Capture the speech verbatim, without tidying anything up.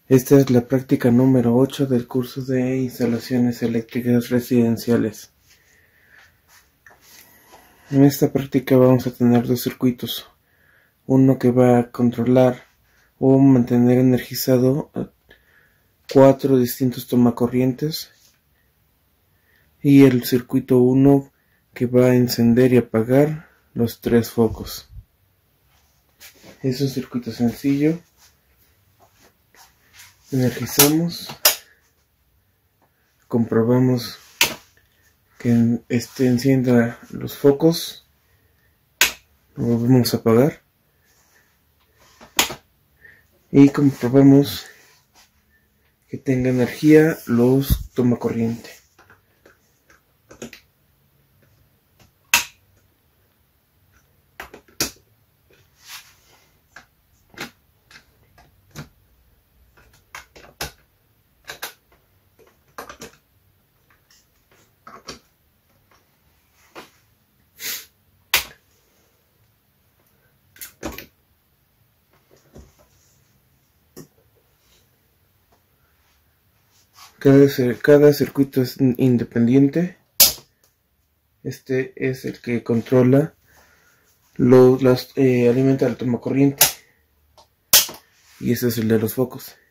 Esta es la práctica número ocho del curso de instalaciones eléctricas residenciales. En esta práctica vamos a tener dos circuitos, uno que va a controlar o mantener energizado cuatro distintos tomacorrientes y el circuito uno que va a encender y apagar los tres focos. Es un circuito sencillo. Energizamos, comprobamos que este encienda los focos, lo volvemos a apagar y comprobamos que tenga energía los tomacorriente. Cada, cada circuito es independiente. Este es el que controla los, los eh, alimenta el tomacorriente y este es el de los focos.